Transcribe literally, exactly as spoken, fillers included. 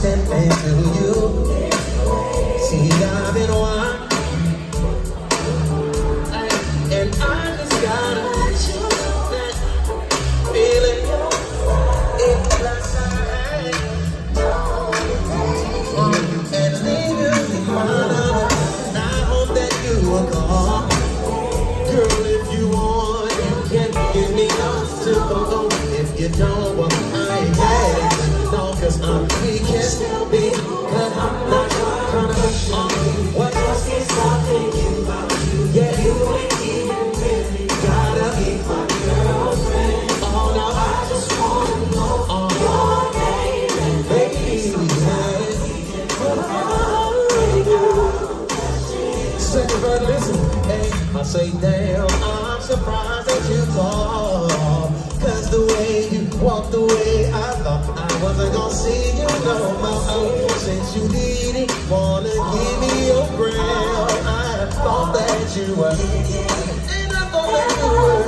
sent me to you. See, I've been wild, and I just gotta let you know that feeling it's last night, and leave you behind. I hope that you will call, girl. If you want, you can give me up to go. If you don't, well, I ain't mad. No, cause I'm, we can still be, but I'm not trying to push on you. What else can stop thinking about you? Yeah, you ain't even really gotta be my girlfriend. Oh no, I just wanna know on your name and baby, second verse, listen, hey, I say damn, I'm surprised that you called. Cause the way you walked away, I thought I wasn't gonna see you no more. Since you didn't wanna give me your ground, I thought that you were, and I thought that you were.